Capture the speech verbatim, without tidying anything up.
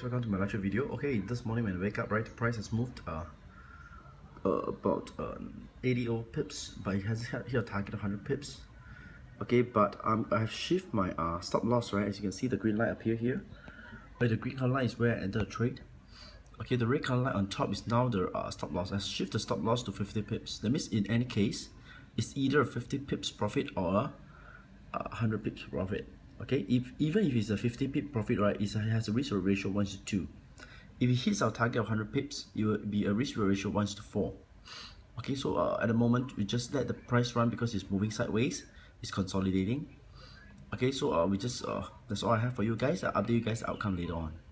welcome to my lecture video. Okay, this morning when I wake up, right, the price has moved uh, uh about um, eighty over pips, but it has hit a target of one hundred pips. Okay, but um I have shift my uh stop loss, right? As you can see, the green line appear here. Where the green color line is where I enter a trade. Okay, the red color line on top is now the uh, stop loss. I shift the stop loss to fifty pips. That means in any case, it's either a fifty pips profit or a uh, one hundred pips profit. Okay, if even if it's a fifty pip profit, right, it has a risk reward ratio one to two. If it hits our target of one hundred pips, it will be a risk reward ratio one to four. Okay, so uh, at the moment we just let the price run because it's moving sideways, it's consolidating. Okay, so uh, we just uh, that's all I have for you guys. I'll update you guys the outcome later on.